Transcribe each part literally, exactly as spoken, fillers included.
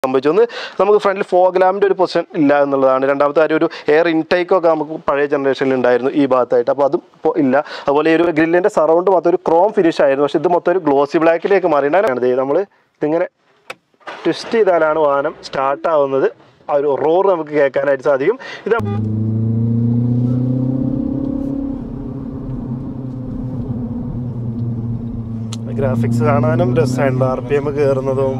സംഭവിച്ചൊന്ന് നമുക്ക് ഫ്രണ്ടിൽ ഫോഗ് ലാമ്പിൻ്റെ ഒരു പൊസിഷൻ ഇല്ല എന്നുള്ളതാണ്. രണ്ടാമത്തെ കാര്യം ഒരു എയർ ഇൻടേക്ക് ഒക്കെ നമുക്ക് പഴയ ജനറേഷനിൽ ഉണ്ടായിരുന്നു ഈ ഭാഗത്തായിട്ട്, അപ്പോൾ അതും ഇപ്പോൾ ഇല്ല. അതുപോലെ ഈ ഒരു ഗ്രില്ലിൻ്റെ സറൗണ്ട് മൊത്തം ഒരു ക്രോം ഫിനിഷ് ആയിരുന്നു, പക്ഷേ ഇത് മൊത്തം ഒരു ഗ്ലോസി ബ്ലാക്കിലേക്ക് മാറിയിട്ടാണ് നമ്മൾ ഇതിങ്ങനെ ട്വിസ്റ്റ് ചെയ്താലാണ് വാഹനം സ്റ്റാർട്ട് ആവുന്നത്. ആ ഒരു റോർ നമുക്ക് കേൾക്കാനായിട്ട് സാധിക്കും. ഇത് ഗ്രാഫിക്സ് കാണാനും രസമുണ്ട്, ആർ പി എം കയറുന്നതും.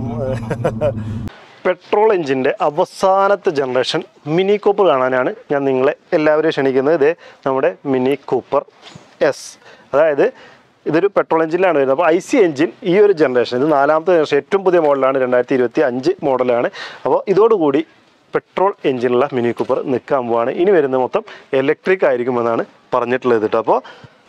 പെട്രോൾ എഞ്ചിൻ്റെ അവസാനത്തെ ജനറേഷൻ മിനി കൂപ്പർ കാണാനാണ് ഞാൻ നിങ്ങളെ എല്ലാവരെയും ക്ഷണിക്കുന്നത്. ഇത് നമ്മുടെ മിനി കൂപ്പർ എസ്, അതായത് ഇതൊരു പെട്രോൾ എഞ്ചിനിലാണ് വരുന്നത്. അപ്പോൾ ഐ സി എഞ്ചിൻ ഈ ഒരു ജനറേഷൻ, ഇത് നാലാമത്തെ ജനറേഷൻ, ഏറ്റവും പുതിയ മോഡലാണ്, രണ്ടായിരത്തി ഇരുപത്തി അഞ്ച് മോഡലാണ്. അപ്പോൾ ഇതോടുകൂടി പെട്രോൾ എഞ്ചിനുള്ള മിനി കൂപ്പർ നിൽക്കാൻ പോവാണ്. ഇനി വരുന്നത് മൊത്തം ഇലക്ട്രിക് ആയിരിക്കുമെന്നാണ് പറഞ്ഞിട്ടുള്ളത് കേട്ടോ. അപ്പോൾ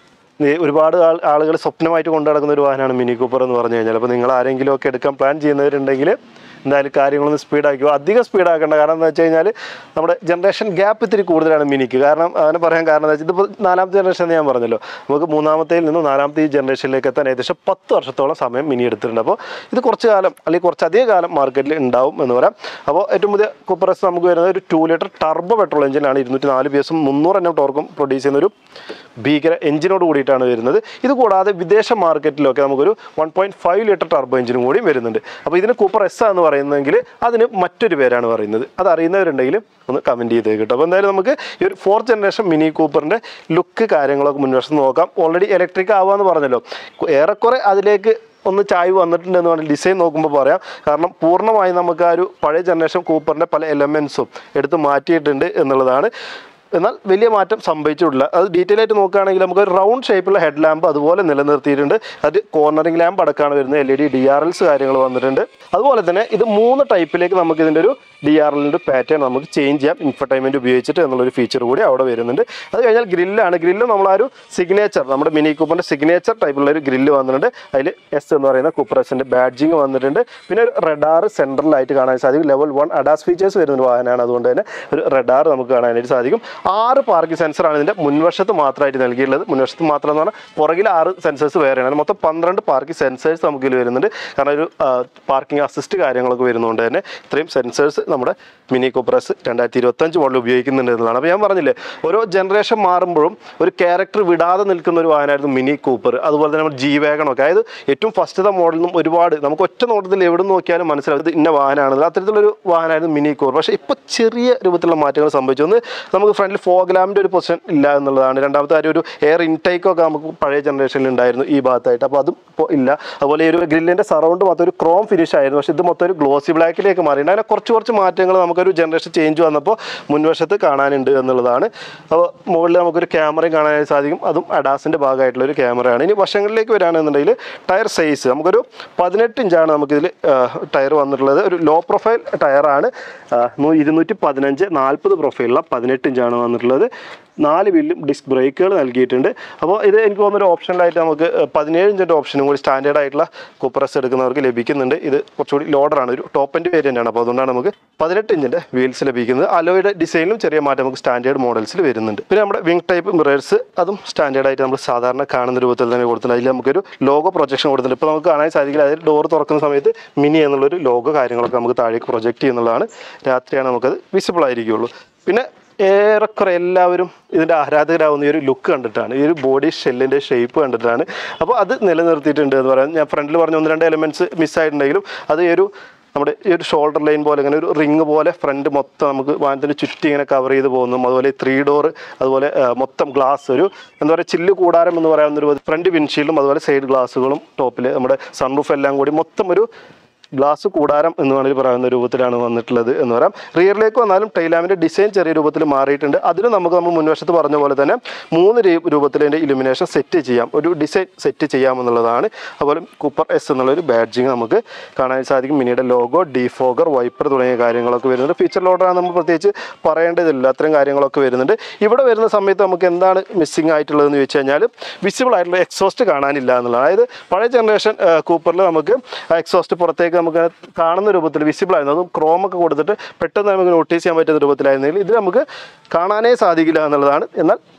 ഒരുപാട് ആൾ ആളുകൾ സ്വപ്നമായിട്ട് കൊണ്ടു നടക്കുന്ന ഒരു വാഹനമാണ് മിനി കൂപ്പർ എന്ന് പറഞ്ഞു കഴിഞ്ഞാൽ. അപ്പോൾ നിങ്ങൾ ആരെങ്കിലും ഒക്കെ എടുക്കാൻ പ്ലാൻ ചെയ്യുന്നവരുണ്ടെങ്കിൽ എന്തായാലും കാര്യങ്ങളൊന്ന് സ്പീഡാക്കുക. അധികം സ്പീഡാക്കേണ്ട, കാരണം എന്താ വെച്ച് കഴിഞ്ഞാൽ നമ്മുടെ ജനറേഷൻ ഗ്യാപ്പ് ഇത്തിരി കൂടുതലാണ് മിനിക്ക്. കാരണം അങ്ങനെ പറയാൻ കാരണം എന്താ വെച്ചാൽ ഇതിപ്പോൾ നാലാമത്തെ ജനറേഷൻ എന്ന് ഞാൻ പറഞ്ഞല്ലോ, നമുക്ക് മൂന്നാമത്തേൽ നിന്ന് നാലാമത്തെ ഈ ജനറേഷനിലേക്ക് എത്താൻ ഏകദേശം പത്ത് വർഷത്തോളം സമയം മിനി എടുത്തിട്ടുണ്ട്. അപ്പോൾ ഇത് കുറച്ച് കാലം അല്ലെങ്കിൽ കുറച്ചധികം കാലം മാർക്കറ്റിൽ ഉണ്ടാവും എന്ന് പറയാം. അപ്പോൾ ഏറ്റവും പുതിയ കൂപ്പർ എസ് നമുക്ക് വരുന്നത് ഒരു ടു ലിറ്റർ ടർബോ പെട്രോൾ എഞ്ചിനാണ്. ഇരുന്നൂറ്റി നാല് പി എസും മുന്നൂറ് എണ്ണം ടോർക്കും പ്രൊഡ്യൂസ് ചെയ്യുന്ന ഒരു ഭീകര എഞ്ചിനോട് കൂടിയിട്ടാണ് വരുന്നത്. ഇത് കൂടാതെ വിദേശ മാർക്കറ്റിലൊക്കെ നമുക്കൊരു one point five litre turbo എഞ്ചിനും കൂടിയും വരുന്നുണ്ട്. അപ്പോൾ ഇതിന് കൂപ്പർ എസ് എന്ന് പറയുന്നതെങ്കിൽ അതിന് മറ്റൊരു പേരാണ് പറയുന്നത്. അത് അറിയുന്നവരുണ്ടെങ്കിൽ ഒന്ന് കമൻറ്റ് ചെയ്ത് കേട്ടോ. അപ്പോൾ എന്തായാലും നമുക്ക് ഈ ഒരു ഫോർത്ത് ജനറേഷൻ മിനി കൂപ്പറിൻ്റെ ലുക്ക് കാര്യങ്ങളൊക്കെ മുൻവശത്ത് നോക്കാം. ഓൾറെഡി ഇലക്ട്രിക് ആവാമെന്ന് പറഞ്ഞല്ലോ, ഏറെക്കുറെ അതിലേക്ക് ഒന്ന് ചായ്വ് വന്നിട്ടുണ്ടെന്ന് പറഞ്ഞാൽ ഡിസൈൻ നോക്കുമ്പോൾ പറയാം. കാരണം പൂർണ്ണമായും നമുക്ക് ആ ഒരു പഴയ ജനറേഷൻ കൂപ്പറിൻ്റെ പല എലമെൻസും എടുത്ത് മാറ്റിയിട്ടുണ്ട് എന്നുള്ളതാണ്. എന്നാൽ വലിയ മാറ്റം സംഭവിച്ചിട്ടില്ല. അത് ഡീറ്റെയിൽ ആയിട്ട് നോക്കുകയാണെങ്കിൽ നമുക്ക് ഒരു റൗണ്ട് ഷേപ്പുള്ള ഹെഡ് ലാമ്പ് അതുപോലെ നിലനിർത്തിയിട്ടുണ്ട്. അത് കോർണറിംഗ് ലാമ്പ് അടക്കമാണ് വരുന്നത്. L E D D R Ls കാര്യങ്ങൾ വന്നിട്ടുണ്ട്. അതുപോലെ തന്നെ ഇത് മൂന്ന് ടൈപ്പിലേക്ക് നമുക്ക് ഇതിൻ്റെ ഒരു ഡി ആർ എല്ലിൻ്റെ പാറ്റേൺ നമുക്ക് ചേഞ്ച് ചെയ്യാം ഇൻഫർടൈൻമെൻറ്റ് ഉപയോഗിച്ചിട്ട് എന്നുള്ളൊരു ഫീച്ചർ കൂടി അവിടെ വരുന്നുണ്ട്. അത് കഴിഞ്ഞാൽ ഗ്രില്ലാണ്. ഗ്രില്ല് നമ്മൾ ആ ഒരു സിഗ്നേച്ചർ, നമ്മുടെ മിനി കൂപ്പറിൻ്റെ സിഗ്നേച്ചർ ടൈപ്പുള്ള ഒരു ഗ്രില്ല് വന്നിട്ടുണ്ട്. അതിൽ എസ് എന്ന് പറയുന്ന കൂപ്പർ എസിൻ്റെ ബാഡ്ജിങ് വന്നിട്ടുണ്ട്. പിന്നെ ഒരു റഡാർ സെൻട്രലായിട്ട് കാണാൻ സാധിക്കും. ലെവൽ വൺ അഡാസ് ഫീച്ചേഴ്സ് വരുന്ന ഒരു വാഹനമാണ്, അതുകൊണ്ട് തന്നെ ഒരു റഡാർ നമുക്ക് കാണാനായിട്ട് സാധിക്കും. ആറ് പാർക്കിംഗ് സെൻസറാണ് ഇതിൻ്റെ മുൻവശത്ത് മാത്രമായിട്ട് നൽകിയിട്ടുള്ളത്. മുൻവശത്ത് മാത്രം എന്ന് പറഞ്ഞാൽ പുറകിൽ ആറ് സെൻസേഴ്സ് വേറെയാണ്. മൊത്തം പന്ത്രണ്ട് പാർക്കിംഗ് സെൻസേഴ്സ് നമുക്ക് ഇതിൽ വരുന്നുണ്ട്. കാരണം ഒരു പാർക്കിംഗ് അസിസ്റ്റ് കാര്യങ്ങളൊക്കെ വരുന്നതുകൊണ്ട് തന്നെ ഇത്രയും സെൻസേഴ്സ് നമ്മുടെ മിനി കൂപ്പർ എസ് രണ്ടായിരത്തി ഇരുപത്തഞ്ച് മോഡൽ ഉപയോഗിക്കുന്നുണ്ട് എന്നുള്ളതാണ്. അപ്പോൾ ഞാൻ പറഞ്ഞില്ലേ, ഓരോ ജനറേഷൻ മാറുമ്പോഴും ഒരു ക്യാരക്ടർ വിടാതെ നിൽക്കുന്ന ഒരു വാഹനമായിരുന്നു മിനി കൂപ്പർ. അതുപോലെ തന്നെ നമ്മൾ ജി വാഗണൊക്കെ, അതായത് ഏറ്റവും ഫസ്റ്റത്തെ മോഡലിനും ഒരുപാട് നമുക്ക് ഒറ്റ നോട്ടത്തിൽ എവിടെ നോക്കിയാലും മനസ്സിലാവും ഇത് ഇന്ന വാഹനമാണെന്ന്. അത്തരത്തിലൊരു വാഹനമായിരുന്നു മിനി കൂപ്പർ. പക്ഷേ ഇപ്പോൾ ചെറിയ രൂപത്തിലുള്ള മാറ്റങ്ങൾ സംഭവിച്ചു. ഒന്ന് നമുക്ക് ഫ്രണ്ടിൽ ഫോഗ് ലാമ്പിൻ്റെ ഒരു പൊസിഷൻ ഇല്ല എന്നുള്ളതാണ്. രണ്ടാമത്തെ കാര്യം ഒരു എയർ ഇൻടേക്ക് ഒക്കെ നമുക്ക് പഴയ ജനറേഷനിൽ ഉണ്ടായിരുന്നു ഈ ഭാഗത്തായിട്ട്, അപ്പോൾ അതും ഇപ്പോൾ ഇല്ല. അതുപോലെ ഈ ഒരു ഗ്രില്ലിൻ്റെ സറൗണ്ട് മൊത്തം ഒരു ക്രോം ഫിനിഷ് ആയിരുന്നു, പക്ഷേ ഇത് മൊത്തം ഒരു ഗ്ലോസി ബ്ലാക്കിലേക്ക് മാറി. അങ്ങനെ കുറച്ച് കുറച്ച് മാറ്റങ്ങൾ നമുക്കൊരു ജനറേഷൻ ചേഞ്ച് വന്നപ്പോൾ മുൻവശത്ത് കാണാനുണ്ട് എന്നുള്ളതാണ്. അപ്പോൾ മുകളിൽ നമുക്കൊരു ക്യാമറയും കാണാനായിട്ട് സാധിക്കും. അതും അഡാസിൻ്റെ ഭാഗമായിട്ടുള്ള ഒരു ക്യാമറയാണ്. ഇനി വശങ്ങളിലേക്ക് വരികയാണെന്നുണ്ടെങ്കിൽ ടയർ സൈസ് നമുക്കൊരു പതിനെട്ട് ഇഞ്ചാണ് നമുക്കിതിൽ ടയർ വന്നിട്ടുള്ളത്. ഒരു ലോ പ്രൊഫൈൽ ടയറാണ്. ഇരുന്നൂറ്റി പതിനഞ്ച് നാൽപ്പത് പ്രൊഫൈലുള്ള പതിനെട്ട് ഇഞ്ചാണ് വന്നിട്ടുള്ളത്. നാല് വീലും ഡിസ്ക് ബ്രേക്കുകൾ നൽകിയിട്ടുണ്ട്. അപ്പോൾ ഇത് എനിക്ക് തോന്നുന്നൊരു ഓപ്ഷനിലായിട്ട് നമുക്ക് പതിനേഴ് ഇഞ്ചിൻ്റെ ഓപ്ഷനും കൂടി സ്റ്റാൻഡേർഡ് ആയിട്ടുള്ള കൂപ്പർ എസ് എടുക്കുന്നവർക്ക് ലഭിക്കുന്നുണ്ട്. ഇത് കുറച്ചുകൂടി ലോഡറാണ്, ഒരു ടോപ്പ് എൻഡ് വേരിയൻ്റ് ആണ്. അപ്പോൾ അതുകൊണ്ടാണ് നമുക്ക് പതിനെട്ട് ഇഞ്ചിൻ്റെ വീൽസ് ലഭിക്കുന്നത്. അലോയുടെ ഡിസൈനിലും ചെറിയ മാറ്റം നമുക്ക് സ്റ്റാൻഡേർഡ് മോഡൽസിൽ വരുന്നുണ്ട്. പിന്നെ നമ്മുടെ വിങ് ടൈപ്പ് മിറേഴ്സ് അതും സ്റ്റാൻഡേർഡായിട്ട് നമ്മൾ സാധാരണ കാണുന്ന രൂപത്തിൽ തന്നെ കൊടുത്തിട്ടുണ്ട്. അതിൽ നമുക്കൊരു ലോഗോ പ്രൊജക്ഷൻ കൊടുത്തിട്ടുണ്ട്. ഇപ്പോൾ നമുക്ക് കാണാൻ സാധിക്കില്ല, അതായത് ഡോർ തുറക്കുന്ന സമയത്ത് മിനി എന്നുള്ളൊരു ലോഗോ കാര്യങ്ങളൊക്കെ നമുക്ക് താഴേക്ക് പ്രൊജക്റ്റ് ചെയ്യുന്നതാണ്. രാത്രിയാണ് നമുക്കത് വിസിബിൾ ആയിരിക്കുള്ളൂ. പിന്നെ ഏറെക്കുറെ എല്ലാവരും ഇതിൻ്റെ ആരാധകരാകുന്ന ഈ ഒരു ലുക്ക് കണ്ടിട്ടാണ്, ഈ ഒരു ബോഡി ഷെല്ലിൻ്റെ ഷേപ്പ് കണ്ടിട്ടാണ്. അപ്പോൾ അത് നിലനിർത്തിയിട്ടുണ്ട് എന്ന് പറയാം. ഞാൻ ഫ്രണ്ടിൽ പറഞ്ഞ ഒന്ന് രണ്ട് എലമെൻറ്റ്സ് മിസ്സായിട്ടുണ്ടെങ്കിലും അത് ഈ ഒരു നമ്മുടെ ഈ ഒരു ഷോൾഡർ ലൈൻ പോലെ ഇങ്ങനെ ഒരു റിങ് പോലെ ഫ്രണ്ട് മൊത്തം നമുക്ക് വാഹനത്തിന് ചുറ്റി ഇങ്ങനെ കവർ ചെയ്ത് പോകുന്നു. അതുപോലെ ത്രീ ഡോർ, അതുപോലെ മൊത്തം ഗ്ലാസ്, ഒരു എന്താ പറയുക ചില്ല് കൂടാരം എന്ന് പറയാവുന്ന ഒരു ഫ്രണ്ട് വിൻഷീൽഡും അതുപോലെ സൈഡ് ഗ്ലാസുകളും ടോപ്പിൽ നമ്മുടെ സൺറൂഫ് എല്ലാം കൂടി മൊത്തം ഒരു ഗ്ലാസ് കൂടാരം എന്ന് വേണമെങ്കിൽ പറയുന്ന രൂപത്തിലാണ് വന്നിട്ടുള്ളത് എന്ന് പറയാം. റിയറിലേക്ക് വന്നാലും ടൈലാമിൻ്റെ ഡിസൈൻ ചെറിയ രൂപത്തിൽ മാറിയിട്ടുണ്ട്. അതിന് നമുക്ക് നമ്മൾ മുൻവശത്ത് പറഞ്ഞ പോലെ തന്നെ മൂന്ന് രൂപത്തിൽ അതിൻ്റെ ഇലുമിനേഷൻ സെറ്റ് ചെയ്യാം, ഒരു ഡിസൈൻ സെറ്റ് ചെയ്യാമെന്നുള്ളതാണ്. അതുപോലെ കൂപ്പർ എസ് എന്നുള്ളൊരു ബാഡ്ജിങ് നമുക്ക് കാണാൻ സാധിക്കും. മിനിയുടെ ലോഗോ, ഡീഫോഗർ, വൈപ്പർ തുടങ്ങിയ കാര്യങ്ങളൊക്കെ വരുന്നുണ്ട്. ഫീച്ചർ ലോഡറാണ് നമ്മൾ പ്രത്യേകിച്ച് പറയേണ്ടതില്ല, അത്രയും കാര്യങ്ങളൊക്കെ വരുന്നുണ്ട്. ഇവിടെ വരുന്ന സമയത്ത് നമുക്ക് എന്താണ് മിസ്സിംഗ് ആയിട്ടുള്ളതെന്ന് ചോദിച്ചു കഴിഞ്ഞാൽ വിസിബിൾ ആയിട്ടുള്ള എക്സോസ്റ്റ് കാണാനില്ല എന്നുള്ളതാണ്. അതായത് പഴയ ജനറേഷൻ കൂപ്പറിൽ നമുക്ക് എക്സോസ്റ്റ് പുറത്തേക്ക് നമുക്ക് കാണുന്ന രൂപത്തിൽ വിസിബിൾ ആയിരുന്നു. അതും ക്രോമൊക്കെ കൊടുത്തിട്ട് പെട്ടെന്ന് നമുക്ക് നോട്ടീസ് ചെയ്യാൻ പറ്റുന്ന രൂപത്തിലായിരുന്നെങ്കിൽ ഇത് നമുക്ക് കാണാനേ സാധിക്കില്ല എന്നുള്ളതാണ്. എന്നാൽ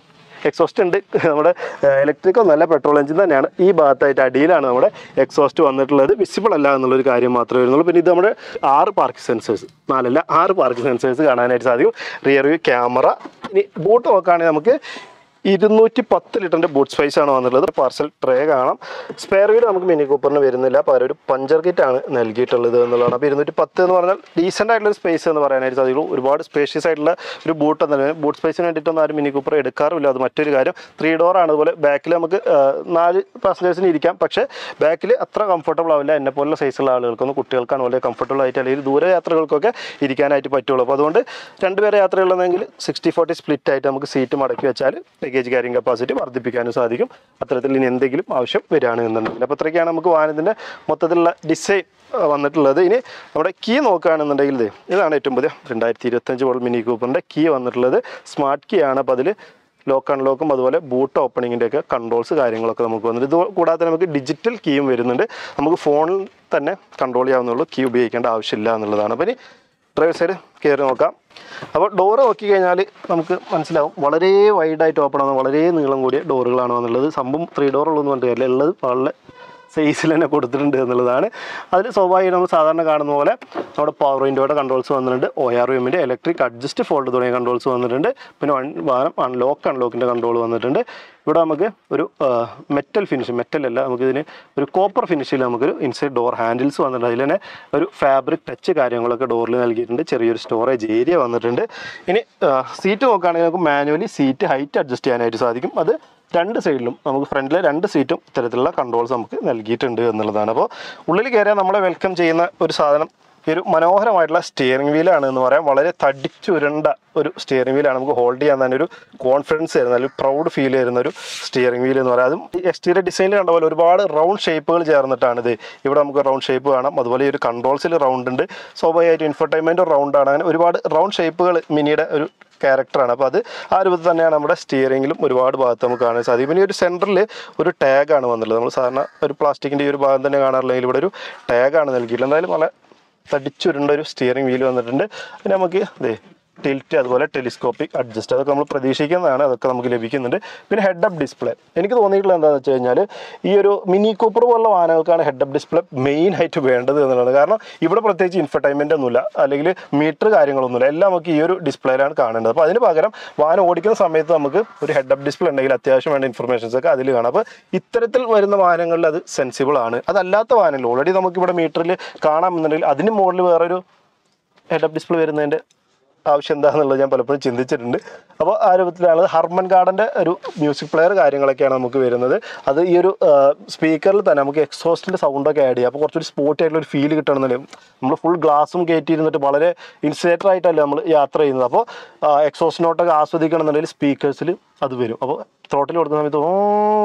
എക്സോസ്റ്റ് ഉണ്ട്. നമ്മുടെ ഇലക്ട്രിക് ഒന്നല്ല, പെട്രോൾ എഞ്ചിൻ തന്നെയാണ്. ഈ ഭാഗത്തായിട്ട് അടിയിലാണ് നമ്മുടെ എക്സോസ്റ്റ് വന്നിട്ടുള്ളത്. വിസിബിൾ അല്ല എന്നുള്ളൊരു കാര്യം മാത്രമേ വരുന്നുള്ളൂ. പിന്നെ ഇത് നമ്മുടെ ആറ് പാർക്ക് സെൻസേഴ്സ്, നാലല്ല ആറ് പാർക്ക് സെൻസേഴ്സ് കാണാനായിട്ട് സാധിക്കും. Rear view camera. ഇനി ബൂട്ട് നോക്കുകയാണെങ്കിൽ നമുക്ക് ഇരുന്നൂറ്റി പത്ത് ലിറ്ററിൻ്റെ ബൂട്ട് സ്പേസ് ആണ് വന്നിട്ടുള്ളത്. പാർസൽ ട്രേ കാണാം. സ്പെയർ വീൽ നമുക്ക് മിനി കൂപ്പറിന് വരുന്നില്ല, പകരം ഒരു പഞ്ചർ കിറ്റാണ് നൽകിയിട്ടുള്ളത് എന്നുള്ളതാണ്. അപ്പോൾ ഇരുന്നൂറ്റി പത്ത് എന്ന് പറഞ്ഞാൽ ഡീസൻ്റ് ആയിട്ടുള്ള സ്പേസ് എന്ന് പറയാനായിട്ട് സാധിക്കുള്ളൂ. ഒരുപാട് സ്പേഷ്യസ് ആയിട്ടുള്ള ഒരു ബൂട്ട് എന്നല്ല. ബൂട്ട് സ്പേസിന് വേണ്ടിയിട്ടൊന്നും ആരും മിനി കൂപ്പർ എടുക്കാറുമില്ല. അത് മറ്റൊരു കാര്യം. ത്രീ ഡോർ ആണ്. അതുപോലെ ബാക്കിൽ നമുക്ക് നാല് പാസഞ്ചേഴ്സിന് ഇരിക്കാം, പക്ഷേ ബാക്കിൽ അത്ര കംഫർട്ടബിൾ ആവില്ല. എന്നെ പോലുള്ള സൈസുള്ള ആളുകൾക്കൊന്നും, കുട്ടികൾക്കാണ് വളരെ കംഫർട്ടബിൾ ആയിട്ട് അല്ലെങ്കിൽ ദൂര യാത്രകൾക്കൊക്കെ ഇരിക്കാനായിട്ട് പറ്റുള്ളൂ. അപ്പോൾ അതുകൊണ്ട് രണ്ടുപേരെ യാത്രയുള്ളതെങ്കിൽ സിക്സ്റ്റി ഫോർട്ടി സ്പ്ലിറ്റ് ആയിട്ട് നമുക്ക് സീറ്റ് മടക്കി വെച്ചാൽ ലഗേജ് ക്യാരിങ് കപ്പാസിറ്റി വർദ്ധിപ്പിക്കാനും സാധിക്കും. അത്തരത്തിൽ ഇനി എന്തെങ്കിലും ആവശ്യം വരികയാണ് എന്നുണ്ടെങ്കിൽ. അപ്പോൾ അത്രയ്ക്കാണ് നമുക്ക് വാഹനത്തിൻ്റെ മൊത്തത്തിലുള്ള ഡിസൈൻ വന്നിട്ടുള്ളത്. ഇനി നമ്മുടെ കീ നോക്കുകയാണെന്നുണ്ടെങ്കിൽ ഇതാണ് ഏറ്റവും പുതിയ രണ്ടായിരത്തി ഇരുപത്തഞ്ച് മോഡൽ മിനി കൂപ്പറിൻ്റെ കീ വന്നിട്ടുള്ളത്. സ്മാർട്ട് കീ ആണ്. അപ്പോൾ അതിൽ ലോക്ക് അൺലോക്കും അതുപോലെ ബൂട്ട് ഓപ്പണിങ്ങിൻ്റെ ഒക്കെ കൺട്രോൾസ് കാര്യങ്ങളൊക്കെ നമുക്ക് വന്നിട്ട്. ഇത് കൂടാതെ നമുക്ക് ഡിജിറ്റൽ കീയും വരുന്നുണ്ട്. നമുക്ക് ഫോണിൽ തന്നെ കൺട്രോൾ ചെയ്യാവുന്നുള്ളൂ, കീ ഉപയോഗിക്കേണ്ട ആവശ്യമില്ല എന്നുള്ളതാണ്. അപ്പോൾ ഇനി ഡ്രൈവർ സൈഡ് കയറി നോക്കാം. അപ്പോൾ ഡോറ് നോക്കിക്കഴിഞ്ഞാൽ നമുക്ക് മനസ്സിലാവും വളരെ വൈഡായിട്ട് ഓപ്പൺ ആവുന്ന വളരെ നീളം കൂടിയ ഡോറുകളാണ് വന്നുള്ളത്. സംഭവം ത്രീ ഡോർ ഉള്ളതെന്ന് പറഞ്ഞിട്ട് കാര്യമില്ല, ഉള്ളത് വളരെ സൈസിൽ തന്നെ കൊടുത്തിട്ടുണ്ട് എന്നുള്ളതാണ്. അതിൽ സ്വാഭാവികം നമ്മൾ സാധാരണ കാണുന്ന പോലെ നമ്മുടെ പവർ വിൻഡോയുടെ കൺട്രോൾസ് വന്നിട്ടുണ്ട്. ഒ ആർ എമ്മിൻ്റെ ഇലക്ട്രിക് അഡ്ജസ്റ്റ് ഫോൾഡ് തുടങ്ങിയ കൺട്രോൾസ് വന്നിട്ടുണ്ട്. പിന്നെ വൺ വാഹനം അൺലോക്ക് അൺലോക്കിൻ്റെ കൺട്രോൾ വന്നിട്ടുണ്ട്. ഇവിടെ നമുക്ക് ഒരു മെറ്റൽ ഫിനിഷ്, മെറ്റലല്ല, നമുക്കിതിന് ഒരു കോപ്പർ ഫിനിഷിൽ നമുക്കൊരു ഇൻസൈഡ് ഡോർ ഹാൻഡിൽസ് വന്നിട്ടുണ്ട്. അതിൽ തന്നെ ഒരു ഫാബ്രിക് ടച്ച് കാര്യങ്ങളൊക്കെ ഡോറിൽ നൽകിയിട്ടുണ്ട്. ചെറിയൊരു സ്റ്റോറേജ് ഏരിയ വന്നിട്ടുണ്ട്. ഇനി സീറ്റ് നോക്കുകയാണെങ്കിൽ നമുക്ക് മാനുവലി സീറ്റ് ഹൈറ്റ് അഡ്ജസ്റ്റ് ചെയ്യാനായിട്ട് സാധിക്കും. അത് രണ്ട് സൈഡിലും നമുക്ക് ഫ്രണ്ടിലെ രണ്ട് സീറ്റും ഇത്തരത്തിലുള്ള കൺട്രോൾസ് നമുക്ക് നൽകിയിട്ടുണ്ട് എന്നുള്ളതാണ്. അപ്പോൾ ഉള്ളിൽ കയറിയാൽ നമ്മളെ വെൽക്കം ചെയ്യുന്ന ഒരു സാധനം ഈ ഒരു മനോഹരമായിട്ടുള്ള സ്റ്റിയറിംഗ് വീലാണ് എന്ന് പറയാം. വളരെ തടിച്ചുരുണ്ട ഒരു സ്റ്റിയറിംഗ് വീലാണ്. നമുക്ക് ഹോൾഡ് ചെയ്യാൻ തന്നെ ഒരു കോൺഫിഡൻസ് തരുന്ന, ഒരു പ്രൗഡ് ഫീൽ ചെയ്യുന്ന ഒരു സ്റ്റിയറിംഗ് വീൽ എന്ന് പറയാം. അതും എക്സ്റ്റീരിയർ ഡിസൈനിൽ കണ്ട പോലെ ഒരുപാട് റൗണ്ട് ഷേപ്പുകൾ ചേർന്നിട്ടാണിത്. ഇവിടെ നമുക്ക് റൗണ്ട് ഷേപ്പ് കാണാം. അതുപോലെ ഈ ഒരു കൺട്രോൾസിൽ റൗണ്ട് ഉണ്ട്. സ്വാഭാവികമായിട്ട് ഇൻഫർടൈൻമെൻറ്റ് റൗണ്ടാണ്. അങ്ങനെ ഒരുപാട് റൗണ്ട് ഷേപ്പുകൾ മിനിയുടെ ഒരു ക്യാരക്ടറാണ്. അപ്പോൾ അത് ആ രൂപത്തിൽ തന്നെയാണ് നമ്മുടെ സ്റ്റിയറിംഗിലും ഒരുപാട് ഭാഗത്ത് നമുക്ക് കാണാൻ സാധിക്കും. പിന്നെ ഈ ഒരു സെൻറ്ററിൽ ഒരു ടാഗാണ് വന്നുള്ളത്. നമ്മൾ സാധാരണ ഒരു പ്ലാസ്റ്റിക്കിൻ്റെ ഈ ഒരു ഭാഗം തന്നെ കാണാറില്ലെങ്കിൽ ഇവിടെ ഒരു ടാഗാണ് നൽകിയിട്ടുള്ളത്. എന്തായാലും വളരെ തടിച്ചുരുണ്ട ഒരു സ്റ്റിയറിംഗ് വീൽ വന്നിട്ടുണ്ട്. പിന്നെ നമുക്ക് ഇതേ ടിൽറ്റ് അതുപോലെ ടെലിസ്കോപ്പിക് അഡ്ജസ്റ്റ് അതൊക്കെ നമ്മൾ പ്രതീക്ഷിക്കുന്നതാണ്. അതൊക്കെ നമുക്ക് ലഭിക്കുന്നുണ്ട്. പിന്നെ ഹെഡ് അപ്പ് ഡിസ്പ്ലേ എനിക്ക് തോന്നിയിട്ടുള്ളത് എന്താണെന്ന് വെച്ച് കഴിഞ്ഞാൽ ഈ ഒരു മിനി കൂപ്പർ പോലുള്ള വാഹനങ്ങൾക്കാണ് ഹെഡ് അപ്പ് ഡിസ്പ്ലേ മെയിൻ ആയിട്ട് വേണ്ടത് എന്നുള്ളത്. കാരണം ഇവിടെ പ്രത്യേകിച്ച് ഇൻഫർടൈൻമെൻ്റ് ഒന്നുമില്ല, അല്ലെങ്കിൽ മീറ്റർ കാര്യങ്ങളൊന്നുമില്ല. എല്ലാം നമുക്ക് ഈ ഒരു ഡിസ്പ്ലേയിലാണ് കാണേണ്ടത്. അപ്പോൾ അതിന് പകരം വാഹനം ഓടിക്കുന്ന സമയത്ത് നമുക്ക് ഒരു ഹെഡ് അപ്പ് ഡിസ്പ്ലേ ഉണ്ടെങ്കിൽ അത്യാവശ്യം വേണ്ട ഇൻഫർമേഷൻസ് ഒക്കെ അതിൽ കാണാം. അപ്പോൾ ഇത്തരത്തിൽ വരുന്ന വാഹനങ്ങളിൽ അത് സെൻസിബിൾ ആണ്. അതല്ലാത്ത വാഹനങ്ങൾ ഓൾറെഡി നമുക്കിവിടെ മീറ്ററിൽ കാണാമെന്നുണ്ടെങ്കിൽ അതിന് മുകളിൽ വേറൊരു ഹെഡ് അപ്പ് ഡിസ്പ്ലേ വരുന്നതിൻ്റെ ആവശ്യം എന്താണെന്നുള്ളത് ഞാൻ പലപ്പോഴും ചിന്തിച്ചിട്ടുണ്ട്. അപ്പോൾ ആ രൂപത്തിലാണ് ഹർമൻ ഗാർഡൻ്റെ ഒരു മ്യൂസിക് പ്ലെയർ കാര്യങ്ങളൊക്കെയാണ് നമുക്ക് വരുന്നത്. അത് ഈ ഒരു സ്പീക്കറിൽ തന്നെ നമുക്ക് എക്സോസ്റ്റിൻ്റെ സൗണ്ടൊക്കെ ആഡ് ചെയ്യാം. അപ്പോൾ കുറച്ചൊരു സ്പോട്ടി ആയിട്ടുള്ള ഒരു ഫീൽ കിട്ടണമെന്നുണ്ടെങ്കിൽ നമ്മൾ ഫുൾ ഗ്ലാസും കയറ്റിയിരുന്നിട്ട് വളരെ ഇൻസുലേറ്റർ ആയിട്ടല്ല നമ്മൾ യാത്ര ചെയ്യുന്നത്. അപ്പോൾ എക്സോസ്റ്റ് നോട്ടൊക്കെ ആസ്വദിക്കണമെന്നുണ്ടെങ്കിൽ സ്പീക്കേഴ്സിൽ അത് വരും. അപ്പോൾ ത്രോട്ടിൽ കൊടുക്കുന്ന സമയത്ത് ഓ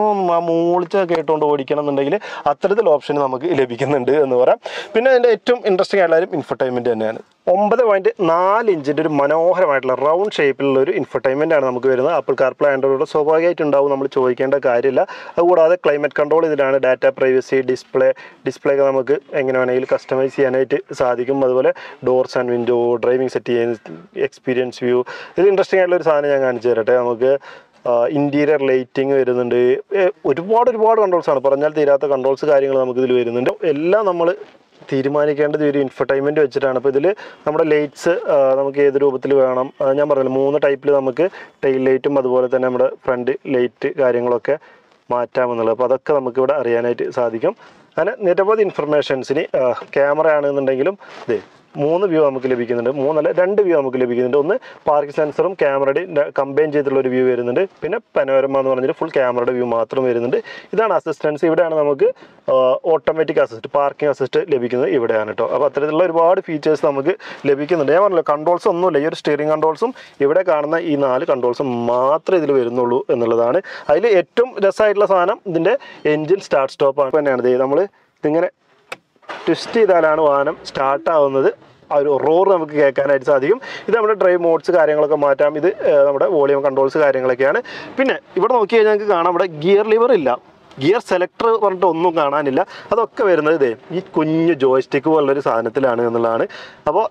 ആ മൂളിച്ച കേട്ടുകൊണ്ട് ഓടിക്കണം എന്നുണ്ടെങ്കിൽ അത്തരത്തിൽ ഓപ്ഷൻ നമുക്ക് ലഭിക്കുന്നുണ്ട് എന്ന് പറയാം. പിന്നെ അതിൻ്റെ ഏറ്റവും ഇൻട്രസ്റ്റിംഗ് ആയിട്ടുള്ള ഇൻഫർടൈൻമെൻറ്റ് തന്നെയാണ്. ഒമ്പത് പോയിൻറ്റ് നാല് ഇഞ്ചിൻ്റെ ഒരു മനോഹരമായിട്ടുള്ള റൗണ്ട് ഷേപ്പിലുള്ള ഒരു ഇൻഫർടൈൻമെൻ്റ് ആണ് നമുക്ക് വരുന്നത്. ആപ്പിൾ കാർപ്ലേ ആൻഡ്രോയിഡ് സ്വാഭാവികമായിട്ടുണ്ടാവും, നമ്മൾ ചോദിക്കേണ്ട കാര്യമില്ല. അതുകൂടാതെ ക്ലൈമറ്റ് കൺട്രോൾ ഇതിലാണ്. ഡാറ്റ പ്രൈവസി, ഡിസ്പ്ലേ ഡിസ്പ്ലേ ഒക്കെ നമുക്ക് എങ്ങനെ വേണമെങ്കിലും കസ്റ്റമൈസ് ചെയ്യാനായിട്ട് സാധിക്കും. അതുപോലെ doors and window, driving set ചെയ്യാൻ, എക്സ്പീരിയൻസ് വ്യൂ. ഇത് ഇൻട്രസ്റ്റിംഗ് ആയിട്ടുള്ള ഒരു സാധനം ഞാൻ കാണിച്ചു തരട്ടെ. നമുക്ക് ഇൻറ്റീരിയർ ലൈറ്റിംഗ് വരുന്നുണ്ട്. ഒരുപാട് ഒരുപാട് കൺട്രോൾസാണ്, പറഞ്ഞാൽ തീരാത്ത കൺട്രോൾസ് കാര്യങ്ങൾ നമുക്കിതിൽ വരുന്നുണ്ട്. എല്ലാം നമ്മൾ തീരുമാനിക്കേണ്ടത് ഒരു ഇൻഫർടൈൻമെൻറ്റ് വെച്ചിട്ടാണ്. അപ്പോൾ ഇതിൽ നമ്മുടെ ലൈറ്റ്സ് നമുക്ക് ഏത് രൂപത്തിൽ വേണം, ഞാൻ പറഞ്ഞില്ല മൂന്ന് ടൈപ്പിൽ നമുക്ക് ടെയിൽ ലൈറ്റും അതുപോലെ തന്നെ നമ്മുടെ ഫ്രണ്ട് ലൈറ്റ് കാര്യങ്ങളൊക്കെ മാറ്റാമെന്നുള്ളത്. അപ്പോൾ അതൊക്കെ നമുക്കിവിടെ അറിയാനായിട്ട് സാധിക്കും. അങ്ങനെ നിരവധി ഇൻഫർമേഷൻസിന് ക്യാമറ ആണെന്നുണ്ടെങ്കിലും ഇതേ മൂന്ന് വ്യൂ നമുക്ക് ലഭിക്കുന്നുണ്ട്. മൂന്നല്ല രണ്ട് വ്യൂ നമുക്ക് ലഭിക്കുന്നുണ്ട്. ഒന്ന് പാർക്ക് സെൻസറും ക്യാമറയുടെയും കമ്പൈൻ ചെയ്തിട്ടുള്ള ഒരു വ്യൂ വരുന്നുണ്ട്. പിന്നെ പനോരമ എന്ന് പറഞ്ഞിട്ട് ഫുൾ ക്യാമറയുടെ വ്യൂ മാത്രം വരുന്നുണ്ട്. ഇതാണ് അസിസ്റ്റൻസ്. ഇവിടെയാണ് നമുക്ക് ഓട്ടോമാറ്റിക് അസിസ്റ്റ്, പാർക്കിംഗ് അസിസ്റ്റ് ലഭിക്കുന്നത് ഇവിടെയാണ് കേട്ടോ. അപ്പോൾ അത്തരത്തിലുള്ള ഒരുപാട് ഫീച്ചേഴ്സ് നമുക്ക് ലഭിക്കുന്നുണ്ട്. ഞാൻ പറഞ്ഞല്ലോ കൺട്രോൾസ് ഒന്നുമില്ല. ഈ ഒരു സ്റ്റിയറിംഗ് കൺട്രോൾസും ഇവിടെ കാണുന്ന ഈ നാല് കൺട്രോൾസും മാത്രമേ ഇതിൽ വരുന്നുള്ളൂ എന്നുള്ളതാണ്. അതിൽ ഏറ്റവും രസമായിട്ടുള്ള സാധനം ഇതിൻ്റെ എൻജിൻ സ്റ്റാർട്ട് സ്റ്റോപ്പ് തന്നെയാണ്. നമ്മൾ ഇതിങ്ങനെ ട്വിസ്റ്റ് ചെയ്താലാണ് വാഹനം സ്റ്റാർട്ടാവുന്നത്. ആ ഒരു റോർ നമുക്ക് കേൾക്കാനായിട്ട് സാധിക്കും. ഇത് നമ്മുടെ ഡ്രൈവ് മോഡ്സ് കാര്യങ്ങളൊക്കെ മാറ്റാം. ഇത് നമ്മുടെ വോളിയം കൺട്രോൾസ് കാര്യങ്ങളൊക്കെയാണ്. പിന്നെ ഇവിടെ നോക്കി കഴിഞ്ഞാൽ നമുക്ക് കാണാം ഇവിടെ ഗിയർ ലിവർ ഇല്ല, ഗിയർ സെലക്ടർ പറഞ്ഞിട്ട് ഒന്നും കാണാനില്ല. അതൊക്കെ വരുന്നത് ഇതേ ഈ കുഞ്ഞു ജോയ്സ്റ്റിക്ക് പോലുള്ളൊരു സാധനത്തിലാണ് എന്നുള്ളതാണ്. അപ്പോൾ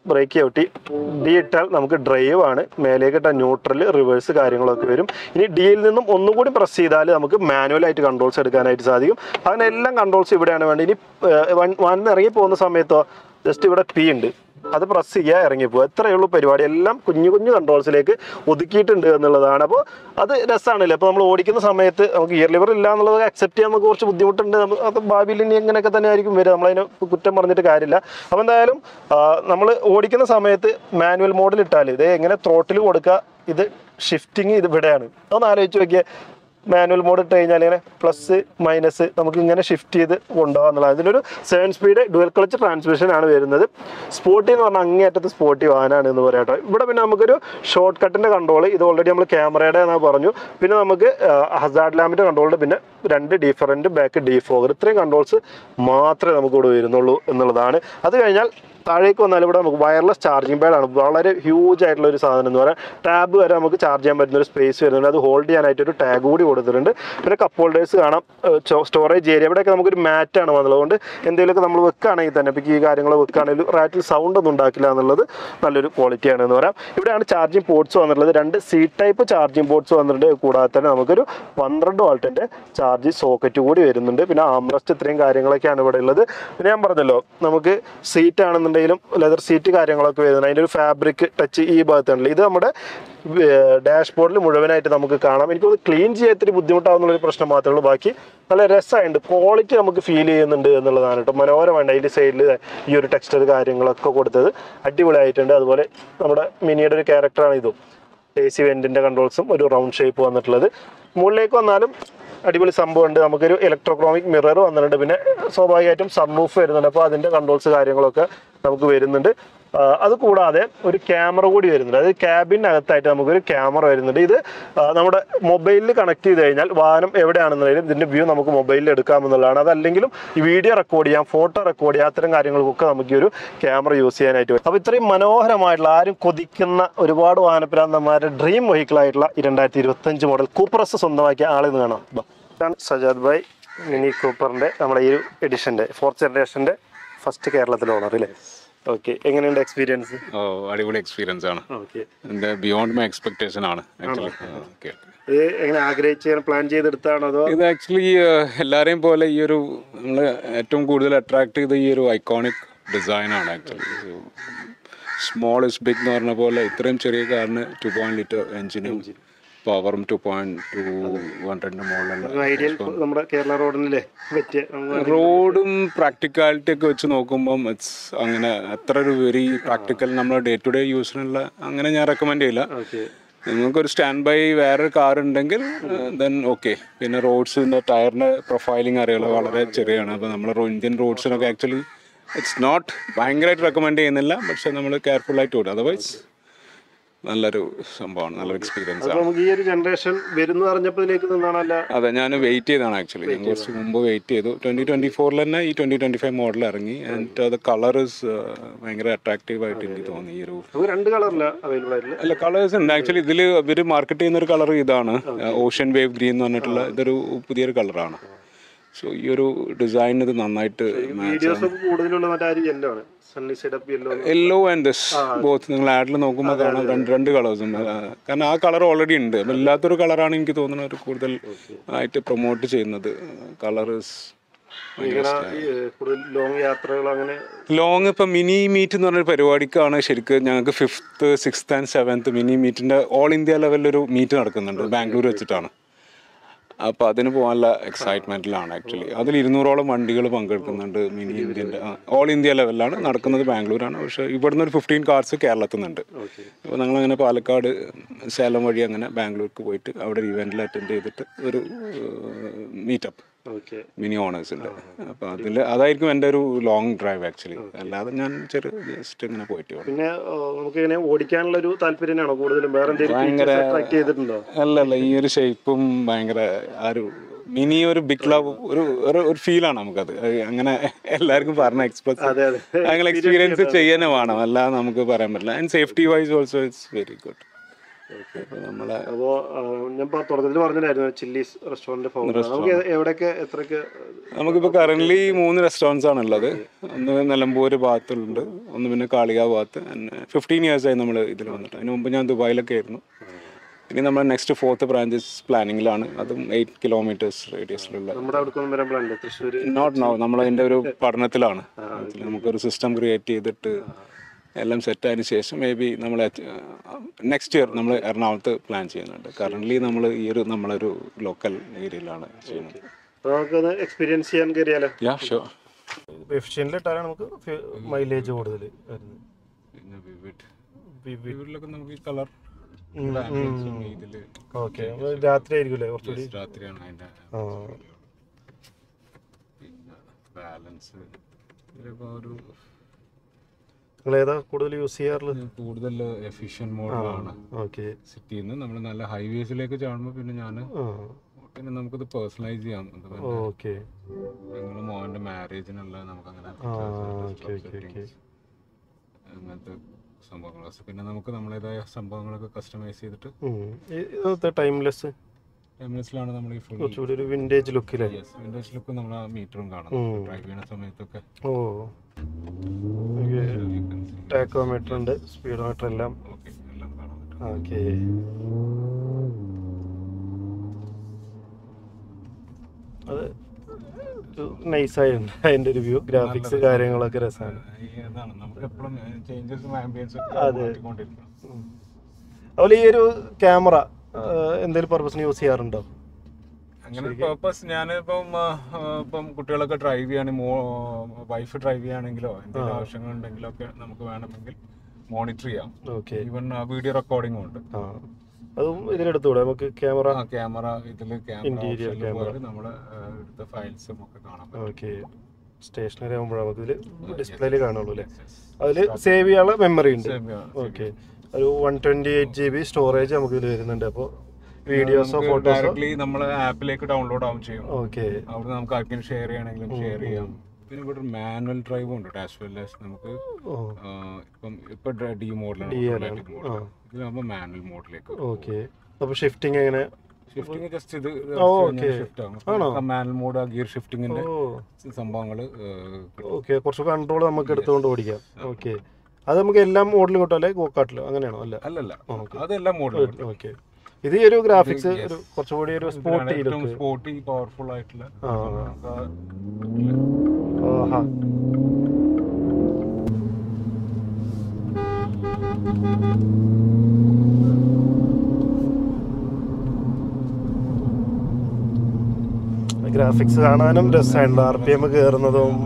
ബ്രേക്ക് ചവിട്ടി ഡി ഇട്ടാൽ നമുക്ക് ഡ്രൈവ് ആണ്, മേലേക്ക് ഇട്ടാൽ ന്യൂട്രൽ, റിവേഴ്സ് കാര്യങ്ങളൊക്കെ വരും. ഇനി ഡിയിൽ നിന്നും ഒന്നുകൂടി പ്രസ് ചെയ്താൽ നമുക്ക് മാനുവലായിട്ട് കൺട്രോൾസ് എടുക്കാനായിട്ട് സാധിക്കും. അങ്ങനെ എല്ലാം കൺട്രോൾസ് ഇവിടെയാണ് വേണ്ടത്. ഇനി വന്ന് ഇറങ്ങി പോകുന്ന സമയത്തോ ജസ്റ്റ് ഇവിടെ പി ഉണ്ട്, അത് പ്രസ് ചെയ്യുക, ഇറങ്ങിപ്പോവുക, എത്രയേ ഉള്ളൂ പരിപാടി. എല്ലാം കുഞ്ഞു കുഞ്ഞു കൺട്രോൾസിലേക്ക് ഒതുക്കിയിട്ടുണ്ട് എന്നുള്ളതാണ്. അപ്പോൾ അത് രസമാണല്ലോ. അപ്പോൾ നമ്മൾ ഓടിക്കുന്ന സമയത്ത് നമുക്ക് ഗിയർ ലിവർ ഇല്ല എന്നുള്ളത് അക്സെപ്റ്റ് ചെയ്യാൻ നമുക്ക് കുറച്ച് ബുദ്ധിമുട്ടുണ്ട്. അത് ഭാവിയിൽ ഇനി എങ്ങനെയൊക്കെ തന്നെ ആയിരിക്കും വരിക, നമ്മളതിന് കുറ്റം പറഞ്ഞിട്ട് കാര്യമില്ല. അപ്പോൾ എന്തായാലും നമ്മൾ ഓടിക്കുന്ന സമയത്ത് മാനുവൽ മോഡിൽ ഇട്ടാൽ ഇത് എങ്ങനെ ത്രോട്ടിൽ കൊടുക്കുക, ഇത് ഷിഫ്റ്റിങ് ഇത് ഇവിടെയാണ്. അതൊന്ന് ആലോചിച്ച് നോക്കിയാൽ മാനുവൽ മോഡ് ഇട്ട് കഴിഞ്ഞാൽ ഇങ്ങനെ പ്ലസ് മൈനസ് നമുക്ക് ഇങ്ങനെ ഷിഫ്റ്റ് ചെയ്ത് കൊണ്ടുപോകാം എന്നുള്ളത്. ഇതിലൊരു seven speed dual clutch transmission ആണ് വരുന്നത്. സ്പോർട്ടി എന്ന് പറഞ്ഞാൽ അങ്ങേയറ്റത്ത് സ്പോർട്ടി വാഹനമാണ് എന്ന് പറയാട്ടോ. ഇവിടെ പിന്നെ നമുക്കൊരു ഷോർട്ട് കട്ടിൻ്റെ കൺട്രോൾ, ഇത് ഓൾറെഡി നമ്മൾ ക്യാമറയുടെ എന്നാ പറഞ്ഞു. പിന്നെ നമുക്ക് ഹസാർഡ് ലാമ്പിൻ്റെ കൺട്രോളുണ്ട്, പിന്നെ രണ്ട് ഡിഫറൻറ്റ് ബാക്ക് ഡീഫോഗർ, ഇത്രയും കൺട്രോൾസ് മാത്രമേ നമുക്ക് ഇവിടെ വരുന്നുള്ളൂ എന്നുള്ളതാണ്. അത് കഴിഞ്ഞാൽ താഴേക്ക് വന്നാൽ ഇവിടെ നമുക്ക് വയർലെസ് ചാർജിങ് പാഡാണ്. വളരെ ഹ്യൂജ് ആയിട്ടുള്ള ഒരു സാധനം എന്ന് പറയാം. ടാബ് വരെ നമുക്ക് ചാർജ് ചെയ്യാൻ പറ്റുന്ന ഒരു സ്പേസ് വരുന്നുണ്ട്. അത് ഹോൾഡ് ചെയ്യാനായിട്ട് ഒരു ടാഗ് കൂടി കൊടുത്തിട്ടുണ്ട്. പിന്നെ കപ്പ് ഹോൾഡേഴ്സ് കാണാം, സ്റ്റോറേജ് ഏരിയ. ഇവിടെയൊക്കെ നമുക്കൊരു മാറ്റാണ് വന്നത്. അതുകൊണ്ട് എന്തെങ്കിലുമൊക്കെ നമ്മൾ വെക്കുകയാണെങ്കിൽ തന്നെ, ഇപ്പോൾ ഈ കാര്യങ്ങൾ വെക്കുകയാണെങ്കിൽ റാറ്റിൽ സൗണ്ട് ഒന്നും ഉണ്ടാക്കില്ല എന്നുള്ളത് നല്ലൊരു ക്വാളിറ്റിയാണ് എന്ന് പറയാം. ഇവിടെയാണ് ചാർജിങ് പോർട്സ് വന്നിട്ടുള്ളത്. രണ്ട് സി ടൈപ്പ് ചാർജിങ് പോർട്സ് വന്നിട്ടുണ്ട്. കൂടാതെ തന്നെ നമുക്കൊരു പന്ത്രണ്ട് വാൾട്ടിൻ്റെ ചാർജ് സോക്കറ്റ് കൂടി വരുന്നുണ്ട്. പിന്നെ ആംറസ്റ്റ്, ഇത്രയും കാര്യങ്ങളൊക്കെയാണ് ഇവിടെ ഉള്ളത്. പിന്നെ ഞാൻ പറഞ്ഞല്ലോ, നമുക്ക് സീറ്റ് ആണെന്നുണ്ടെങ്കിലും ലെതർ സീറ്റ് കാര്യങ്ങളൊക്കെ വരുന്നത്. അതിൻ്റെ ഒരു ഫാബ്രിക് ടച്ച് ഈ ഭാഗത്താണല്ലോ. ഇത് നമ്മുടെ ഡാഷ്ബോർഡിൽ മുഴുവനായിട്ട് നമുക്ക് കാണാം. എനിക്കൊന്ന് ക്ലീൻ ചെയ്യാത്തൊരു ബുദ്ധിമുട്ടാവുന്നുള്ളൊരു പ്രശ്നം മാത്രമേ ഉള്ളൂ. ബാക്കി നല്ല രസമായിട്ടുണ്ട്, ക്വാളിറ്റി നമുക്ക് ഫീൽ ചെയ്യുന്നുണ്ട് എന്നുള്ളതാണ് കേട്ടോ. മനോഹരമാണ്. അതിൻ്റെ സൈഡിൽ ഈ ഒരു ടെക്സ്റ്റർ കാര്യങ്ങളൊക്കെ കൊടുത്തത് അടിപൊളിയായിട്ടുണ്ട്. അതുപോലെ നമ്മുടെ മിനിയുടെ ഒരു ക്യാരക്ടറാണ് ഇതും. എ സി വെൻറ്റിൻ്റെ കൺട്രോൾസും ഒരു റൗണ്ട് ഷേപ്പ് വന്നിട്ടുള്ളത്. മുകളിലേക്ക് വന്നാലും അടിപൊളി സംഭവമുണ്ട്. നമുക്കൊരു ഇലക്ട്രോക്രോമിക് മിറർ വന്നിട്ടുണ്ട്. പിന്നെ സ്വാഭാവികമായിട്ടും സൺറൂഫ് വരുന്നുണ്ട്. അപ്പോൾ അതിൻ്റെ കൺട്രോൾസ് കാര്യങ്ങളൊക്കെ നമുക്ക് വരുന്നുണ്ട്. അതുകൂടാതെ ഒരു ക്യാമറ കൂടി വരുന്നുണ്ട്. അത് ക്യാബിനകത്തായിട്ട് നമുക്കൊരു ക്യാമറ വരുന്നുണ്ട്. ഇത് നമ്മുടെ മൊബൈലിൽ കണക്ട് ചെയ്ത് കഴിഞ്ഞാൽ വാഹനം എവിടെയാണെന്നുണ്ടെങ്കിലും ഇതിൻ്റെ വ്യൂ നമുക്ക് മൊബൈലിൽ എടുക്കാമെന്നുള്ളതാണ്. അതല്ലെങ്കിലും ഈ വീഡിയോ റെക്കോർഡ് ചെയ്യാം, ഫോട്ടോ റെക്കോർഡ് ചെയ്യാം, അത്തരം കാര്യങ്ങൾക്കൊക്കെ നമുക്ക് ഈ ഒരു ക്യാമറ യൂസ് ചെയ്യാനായിട്ട് പറ്റും. അപ്പോൾ ഇത്രയും മനോഹരമായിട്ടുള്ള, ആരും കൊതിക്കുന്ന, ഒരുപാട് വാഹനപ്രാന്തന്മാരുടെ ഡ്രീം വെഹിക്കിളായിട്ടുള്ള ഈ രണ്ടായിരത്തി ഇരുപത്തഞ്ച് മോഡൽ കൂപ്പറസ് സ്വന്തമാക്കിയ ആളെന്ന് കാണാം. ഇതാണ് സജാദ് ഭായ് മിനി കൂപ്പറിൻ്റെ നമ്മുടെ ഈ ഒരു എഡിഷൻ്റെ ഫോർത്ത് ജനറേഷൻ്റെ ഫസ്റ്റ് കേരളത്തിലെ ഓണർ അല്ലേ? ഓക്കെ, എങ്ങനെയുണ്ട് എക്സ്പീരിയൻസ്? ഓ, അടിപൊളി എക്സ്പീരിയൻസ് ആണ്. എൻ്റെ ബിയോണ്ട് മൈ എക്സ്പെക്ടേഷൻ ആണ് ആക്ച്വലി. ഇത് എങ്ങനെ ആഗ്രഹിച്ച് പ്ലാൻ ചെയ്തെടുത്താണോ അതോ? ഇത് ആക്ച്വലി എല്ലാവരെയും പോലെ ഈ ഒരു നമ്മൾ ഏറ്റവും കൂടുതൽ അട്രാക്ട് ചെയ്ത ഈ ഒരു ഐക്കോണിക് ഡിസൈനാണ് ആക്ച്വലി. സ്മോൾ ഇസ് ബിഗ് എന്ന് പറഞ്ഞ പോലെ ഇത്രയും ചെറിയ കാറിന് ടു പോയിന്റ് ലിറ്റർ എഞ്ചിനും പവറും ടു പോയിന്റ് ടു ഹൺഡ്രഡിന്റെ മുകളിലുള്ള റോഡും പ്രാക്ടിക്കാലിറ്റി ഒക്കെ വെച്ച് നോക്കുമ്പം ഇറ്റ്സ് അങ്ങനെ അത്ര ഒരു വെരി പ്രാക്ടിക്കൽ നമ്മൾ ഡേ ടു ഡേ യൂസിനുള്ള അങ്ങനെ ഞാൻ റെക്കമെൻഡ് ചെയ്യില്ല. നിങ്ങൾക്കൊരു സ്റ്റാൻഡ് ബൈ വേറൊരു കാർ ഉണ്ടെങ്കിൽ ദെൻ ഓക്കെ. പിന്നെ റോഡ്സിൻ്റെ ടയറിൻ്റെ പ്രൊഫൈലിംഗ് അറിയാലോ, വളരെ ചെറിയാണ്. അപ്പോൾ നമ്മൾ ഇന്ത്യൻ റോഡ്സിനൊക്കെ ആക്ച്വലി ഇറ്റ്സ് നോട്ട് ഭയങ്കരമായിട്ട് റെക്കമെൻഡ് ചെയ്യുന്നില്ല, പക്ഷെ നമ്മൾ കെയർഫുള്ളായിട്ട് ഓടും. അതർവൈസ് നല്ലൊരു സംഭവമാണ്, നല്ലൊരു എക്സ്പീരിയൻസ് ആണ്. ഈ ഒരു ജനറേഷൻ വരുന്നു പറഞ്ഞപ്പോഴേക്ക് നിന്നാണല്ലോ. അതെ, ഞാൻ വെയിറ്റ് ചെയ്താണ് ആക്ച്വലി. ഞാൻ കുറച്ച് മുമ്പ് വെയിറ്റ് ചെയ്തു. ട്വന്റി ട്വന്റി ഫോറിൽ തന്നെ ഈ ട്വന്റി ട്വന്റി ഫൈവ് മോഡൽ ഇറങ്ങി. ആൻഡ് അത് കളേഴ്സ് ഭയങ്കര അട്രാക്റ്റീവ് ആയിട്ട് എനിക്ക് തോന്നി. ഈ ഒരു രണ്ട് കളറില്ല അവൈലബിൾ ആയിട്ടില്ല. അല്ല, കളേഴ്സ് ഉണ്ട് ആക്ച്വലി. ഇതിൽ ഇവർ മാർക്കറ്റ് ചെയ്യുന്ന ഒരു കളർ ഇതാണ്, ഓഷ്യൻ വേവ് ഗ്രീൻ എന്ന് പറഞ്ഞിട്ടുള്ള. ഇതൊരു പുതിയൊരു കളറാണ്. സോ ഈ ഒരു ഡിസൈൻ ഇത് നന്നായിട്ട് യെല്ലോ ആൻഡ് ദിസ് ബോത്ത് നിങ്ങൾ ആഡിൽ നോക്കുമ്പോൾ കാണാം രണ്ട് രണ്ട് കളേഴ്സും. കാരണം ആ കളർ ഓൾറെഡി ഉണ്ട്. അപ്പം ഇല്ലാത്തൊരു കളറാണ് എനിക്ക് തോന്നുന്നത് ഒരു കൂടുതൽ ആയിട്ട് പ്രൊമോട്ട് ചെയ്യുന്നത്. കളേഴ്സ് ലോങ് ഇപ്പം മിനി മീറ്റ് എന്ന് പറഞ്ഞൊരു പരിപാടിക്കാണ് ശരിക്കും ഞങ്ങൾക്ക് fifth sixth and seventh mini മീറ്റിൻ്റെ ഓൾ ഇന്ത്യ ലെവലിലൊരു മീറ്റ് നടക്കുന്നുണ്ട് ബാംഗ്ലൂർ വെച്ചിട്ടാണ്. അപ്പോൾ അതിന് പോകാനുള്ള എക്സൈറ്റ്മെൻറ്റിലാണ് ആക്ച്വലി. അതിൽ ഇരുന്നൂറോളം വണ്ടികൾ പങ്കെടുക്കുന്നുണ്ട്. മിനി ഇന്ത്യൻ്റെ ഓൾ ഇന്ത്യ ലെവലിലാണ് നടക്കുന്നത്, ബാംഗ്ലൂരാണ്. പക്ഷേ ഇവിടുന്ന് ഒരു ഫിഫ്റ്റീൻ കാർസ് കേരളത്തിൽ നിന്നുണ്ട്. അപ്പോൾ ഞങ്ങളങ്ങനെ പാലക്കാട് സേലം വഴി അങ്ങനെ ബാംഗ്ലൂർക്ക് പോയിട്ട് അവിടെ ഒരു ഇവൻറ്റിൽ അറ്റൻഡ് ചെയ്തിട്ട് ഒരു മീറ്റപ്പ് മിനി ഓണേഴ്സിൻ്റെ. അപ്പോൾ അതിൽ അതായിരിക്കും എൻ്റെ ഒരു ലോങ് ഡ്രൈവ് ആക്ച്വലി. അല്ലാതെ ഞാൻ ചെറിയ ജസ്റ്റ് ഇങ്ങനെ പോയിട്ട് പിന്നെ നമുക്ക് ഓടിക്കാനുള്ള ഒരു താല്പര്യമാണോ കൂടുതലും? ഭയങ്കര അല്ല അല്ല ഈ ഒരു ഷേപ്പും ഭയങ്കര ആ ഒരു മിനി ഒരു ബിഗ് ലവ് ഒരു ഒരു ഫീലാണ് നമുക്കത്. അങ്ങനെ എല്ലാവർക്കും പറഞ്ഞ എക്സ്പ്രസ് അങ്ങനെ എക്സ്പീരിയൻസ് ചെയ്യാനേ വേണം, അല്ലാതെ നമുക്ക് പറയാൻ പറ്റില്ല. And safety wise also it's very good. അപ്പോൾ നമ്മളെ അപ്പോൾ ഞാൻ തുടക്കത്തിൽ പറഞ്ഞിട്ടുണ്ടായിരുന്നു ചില്ലീസ് റെസ്റ്റോറൻറ്റ് ഫൗണ്ടർ. നമുക്ക് എവിടെയൊക്കെ എത്രയൊക്കെ? നമുക്കിപ്പോൾ കറൻ്റ്ലി മൂന്ന് റെസ്റ്റോറൻറ്റ്സ് ആണുള്ളത്. ഒന്ന് നിലമ്പൂർ ഭാഗത്തുണ്ട്, ഒന്ന് പിന്നെ കാളികാവ് ഭാഗത്ത്. ഫിഫ്റ്റീൻ ഇയേഴ്സായി നമ്മൾ ഇതിൽ വന്നിട്ട്. അതിന് മുമ്പ് ഞാൻ ദുബായിലൊക്കെ ആയിരുന്നു. ഇനി നമ്മൾ നെക്സ്റ്റ് ഫോർത്ത് ബ്രാഞ്ചസ് പ്ലാനിങ്ങിലാണ്. അതും എയ്റ്റ് കിലോമീറ്റേഴ്സ് റേഡിയസിലുള്ള. നമ്മുടെ അവിടെ വരാൻ പ്ലാൻ ഉണ്ട് തൃശ്ശൂർ? നോട്ട് നോ, നമ്മളതിൻ്റെ ഒരു പഠനത്തിലാണ്. നമുക്കൊരു സിസ്റ്റം ക്രിയേറ്റ് ചെയ്തിട്ട് എല്ലാം സെറ്റായതിനു ശേഷം മേ ബി നമ്മൾ നെക്സ്റ്റ് ഇയർ നമ്മൾ എറണാകുളത്ത് പ്ലാൻ ചെയ്യുന്നുണ്ട്. കറൻ്റ്ലി നമ്മൾ ഈ ഒരു നമ്മളൊരു ലോക്കൽ ഏരിയയിലാണ് ചെയ്യുന്നത്. നമുക്കത് എക്സ്പീരിയൻസ് ചെയ്യാൻ കയറിയാലോ? Yeah sure. എഫിഷ്യൻ്റിലിട്ടാണ് നമുക്ക് മൈലേജ് കൂടുതൽ വരുന്നത്. പിന്നെ വിവിഡ് വിവിഡിലൊക്കെ നമുക്ക് ഈ കളർ ഇതിൽ ഓക്കെ രാത്രി ആയിരിക്കുമല്ലേ കുറച്ചുകൂടി? രാത്രിയാണ് അതിൻ്റെ പിന്നെ ബാലൻസ്. ഇതിലിപ്പോൾ ഒരു നിങ്ങൾ ഏതാ കൂടുതൽ യൂസ് ചെയ്യാറുള്ളത്? കൂടുതൽ എഫിഷ്യൻറ്റ് മോഡലാണ്. ഓക്കെ. സിറ്റിയിൽ നിന്ന് നമ്മൾ നല്ല ഹൈവേസിലേക്ക് ചാടുമ്പോൾ പിന്നെ ഞാൻ പിന്നെ നമുക്കത് പേഴ്സണലൈസ് ചെയ്യാം. ഓക്കെ. നിങ്ങൾ മോൻ്റെ മാരേജിനുള്ള നമുക്കങ്ങനെ അങ്ങനത്തെ സംഭവങ്ങൾ. പിന്നെ നമുക്ക് നമ്മളേതായ സംഭവങ്ങളൊക്കെ കസ്റ്റമൈസ് ചെയ്തിട്ട് ടൈംലെസ് ടൈംലെസ്സിലാണ് നമ്മൾ ഈ ഫുൾ കുറച്ചുകൂടി ഒരു വിൻറ്റേജ് ലുക്കിലെ വിൻറ്റേജ് ലുക്ക് നമ്മൾ ആ മീറ്ററും കാണാം ഡ്രൈവ് ചെയ്യുന്ന സമയത്തൊക്കെ. ഓ ടാക്കോമീറ്റർ ഉണ്ട്, സ്പീഡോമീറ്റർ എല്ലാം. ഓക്കെ, എല്ലാം കാണാൻ പറ്റും. ഓക്കെ. അത് നൈസായിട്ടുണ്ട് അതിൻ്റെ ഒരു വ്യൂ, ഗ്രാഫിക്സ് കാര്യങ്ങളൊക്കെ രസമാണ്. അതുപോലെ ഈ ഒരു ക്യാമറ എന്തെങ്കിലും പർപ്പസിന് യൂസ് ചെയ്യാറുണ്ടോ? അങ്ങനെ പർപ്പസ് ഞാനിപ്പം ഇപ്പം കുട്ടികളൊക്കെ ഡ്രൈവ് ചെയ്യുകയാണെങ്കിൽ, വൈഫ് ഡ്രൈവ് ചെയ്യുകയാണെങ്കിലോ എന്തെങ്കിലും ആവശ്യങ്ങളുണ്ടെങ്കിലോ ഒക്കെ നമുക്ക് വേണമെങ്കിൽ മോണിറ്റർ ചെയ്യാം. ഓക്കെ. ഈവൻ വീഡിയോ റെക്കോർഡിംഗും ഉണ്ട്. അതും ഇതിലെടുത്തൂടെ നമുക്ക്? ക്യാമറ ക്യാമറ ഇതിൽ ക്യാമറ നമ്മൾ എടുത്ത ഫയൽസും ഒക്കെ കാണാൻ പറ്റും. ഓക്കെ. സ്റ്റേഷനറി ആകുമ്പോൾ നമുക്ക് ഇതിൽ ഡിസ്പ്ലേയിൽ കാണുള്ളൂ അല്ലേ? അതിൽ സേവ് ചെയ്യാനുള്ള മെമ്മറി ഉണ്ട്. ഓക്കെ. ഒരു one twenty eight G B storage നമുക്ക് ഇതിൽ വരുന്നുണ്ട്. അപ്പോൾ വീഡിയോസോ ഫോട്ടോസോ ഡയറക്ട്ലി നമ്മളെ ആപ്പിലേക്ക് ഡൗൺലോഡ് ആവും ചെയ്യും. ഓക്കെ. അവിടെ നമുക്ക് ആർക്കും ഷെയർ ചെയ്യണമെങ്കിലും ഷെയർ ചെയ്യാം. പിന്നെ ഇവിടെ ഒരു മാനുവൽ ഡ്രൈവും ഉണ്ട്. ആസ് വെൽ ആസ് നമുക്ക് ഇപ്പം ഇപ്പൊ ഡി മോഡലാണ്, ഇതിലാകുമ്പോൾ മാനുവൽ മോഡിലേക്ക്. ഓക്കെ. അപ്പോൾ ഷിഫ്റ്റിംഗ് എങ്ങനെ? ഷിഫ്റ്റിംഗ് ജസ്റ്റ് ഇത് ഷിഫ്റ്റ് ആണ്. മാനുവൽ മോഡ് ആ ഗിയർ ഷിഫ്റ്റിങ്ങിന്റെ സംഭവങ്ങൾ. ഓക്കെ. കുറച്ച് കൺട്രോൾ നമുക്ക് എടുത്തുകൊണ്ട് ഓടിക്കാം. ഓക്കെ. അത് നമുക്ക് എല്ലാ മോഡലും കിട്ടും അല്ലെ? ഗോകാർട്ടിലോ അങ്ങനെയാണോ? അല്ല അല്ലല്ല, അതെല്ലാം മോഡലും. ഓക്കെ. ഇത് ഈ ഒരു ഗ്രാഫിക്സ് ഒരു കുറച്ചുകൂടി ഒരു സ്പോർട്ടി ലുക്ക്, സ്പോർട്ടി പവർഫുൾ ആയിട്ടുള്ള. ആഹാ. ഗ്രാഫിക്സ് കാണാനും രസമുണ്ട്. ആർ പി എം കയറുന്നതും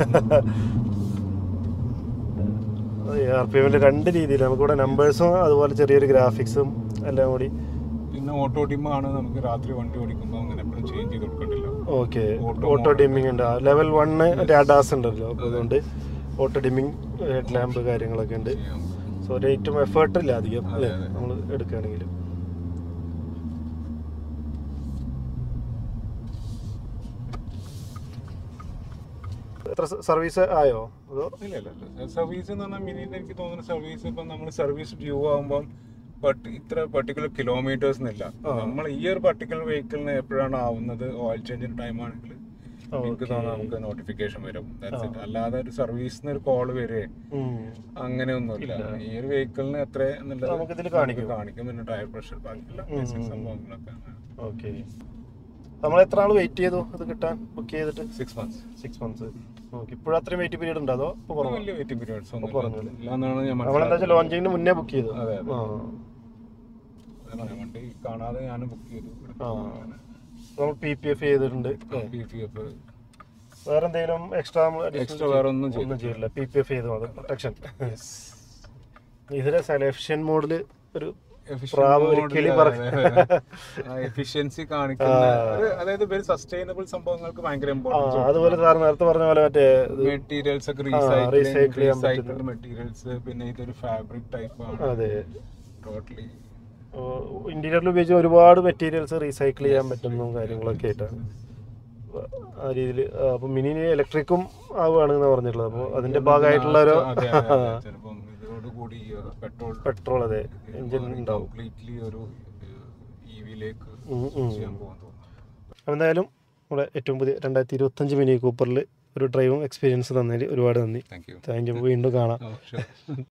ആർ പി എമ്മിന്റെ രണ്ട് രീതിയിൽ നമുക്കിവിടെ നമ്പേഴ്സും അതുപോലെ ചെറിയൊരു ഗ്രാഫിക്സും എല്ലാം കൂടി. പിന്നെ ഓട്ടോ ഡിം ആണ്, നമുക്ക് രാത്രി വണ്ടി ഓടിക്കുമ്പോൾ അങ്ങനെ എപ്പോഴും ചേഞ്ച് ചെയ്ത് കൊടുക്കണ്ടില്ല. ഓക്കെ. ഓട്ടോ ഡിമ്മിങ് ഉണ്ട്. ലെവൽ വണ്ണ് അഡാസ് ഉണ്ടല്ലോ, അപ്പോൾ അതുകൊണ്ട് ഓട്ടോ ഡിമ്മിങ്, ഹെഡ് ലാമ്പ് കാര്യങ്ങളൊക്കെ ഉണ്ട്. സോ റേറ്റും എഫേർട്ട് ഇല്ല അധികം അല്ലേ നമ്മൾ എടുക്കുകയാണെങ്കിൽ. എത്ര സർവീസ് ആയോ? അതോ? ഇല്ല ഇല്ല ഇല്ല സർവീസ് എന്ന് പറഞ്ഞാൽ മിനിയിൽ എനിക്ക് തോന്നുന്ന സർവീസ് ഇപ്പം നമ്മൾ സർവീസ് ഡ്യൂ ആകുമ്പം ഇത്ര പെർട്ടിക്കുലർ കിലോമീറ്റേഴ്സ് എന്നില്ല. നമ്മൾ ഈ ഒരു പർട്ടിക്കുലർ വെഹിക്കിളിന് എപ്പോഴാണ് ആവുന്നത്, ഓയിൽ ചേഞ്ചിന് ടൈം ആണെങ്കിൽ എനിക്ക് തോന്നുന്നു നമുക്ക് നോട്ടിഫിക്കേഷൻ വരും. അല്ലാതെ ഒരു സർവീസിന് ഒരു കോള് വരെ അങ്ങനെയൊന്നുമില്ല. ഈ ഒരു വെഹിക്കിളിന് എത്ര എന്നുള്ളത് കാണിക്കും. പിന്നെ ടയർ പ്രഷർ, ബാക്കിയുള്ള ബേസിക് സംഭവങ്ങളൊക്കെ. ഓക്കെ. നമ്മൾ എത്ര നാൾ വെയിറ്റ് ചെയ്തു ഇത് കിട്ടാൻ? ബുക്ക് ചെയ്തിട്ട് six months six months okay. ഇപ്പോഴും അത്രയും വെയിറ്റിംഗ് പീരീഡ് ഉണ്ടോ? അതോ വലിയ വെയിറ്റിംഗ് പീരീഡ്സ് ഒന്നും നമ്മളെന്താ വെച്ചാൽ ലോഞ്ചിങ്ങിന് മുന്നേ ബുക്ക് ചെയ്തു. അതെ വണ്ടി കാണാതെ ഞാൻ ബുക്ക് ചെയ്തു. നമ്മൾ പി പി എഫ് ചെയ്തിട്ടുണ്ട്. പി പി എഫ് വേറെ എന്തെങ്കിലും എക്സ്ട്രാ എക്സ്ട്രാ വേറെ ഒന്നും ചെയ്യില്ല. പി പി എഫ് ചെയ്തു അത് പ്രൊട്ടക്ഷൻ. ഇതിലെ സെലക്ഷൻ മോഡിൽ ഒരു എഫിഷ്യൻസി കാണിക്കുന്ന, അതായത് സസ്റ്റൈനബിൾ സംഭവങ്ങൾക്ക് ഭയങ്കര ഇമ്പോർട്ടൻസ്. അതുപോലെ സാർ നേരത്തെ പറഞ്ഞ പോലെ മറ്റേ മെറ്റീരിയൽസ് ഒക്കെ റീസൈക്കിൾ മെറ്റീരിയൽസ്. പിന്നെ ഇതൊരു ഫാബ്രിക് ടൈപ്പ് ആണ്. അതെ. ടോട്ടലി ഇന്റീരിയറിൽ ഉപയോഗിച്ച് ഒരുപാട് മെറ്റീരിയൽസ് റീസൈക്കിൾ ചെയ്യാൻ പറ്റുന്ന കാര്യങ്ങളൊക്കെ ആയിട്ടാണ് ആ രീതിയിൽ. അപ്പൊ മിനി ഇലക്ട്രിക്കും ആവുകയാണെന്ന് പറഞ്ഞിട്ടുള്ളത്. അപ്പോൾ അതിന്റെ ഭാഗമായിട്ടുള്ള ഒരു ഇതോടുകൂടി പെട്രോൾ പെട്രോൾ അതെ എഞ്ചിൻ ഉണ്ടാവും. കംപ്ലീറ്റ്ലി ഒരു ഇ വിയിലേക്ക് ചെയ്യാൻ പോകാൻ തോന്നുന്നു. അപ്പോൾ എന്തായാലും നമ്മുടെ ഏറ്റവും പുതിയ രണ്ടായിരത്തി ഇരുപത്തഞ്ച് മിനി കൂപ്പറിൽ ഒരു ഡ്രൈവിംഗ് എക്സ്പീരിയൻസ് തന്നതിൽ ഒരുപാട് നന്ദി. Thank you. Thank you. വീണ്ടും കാണാം.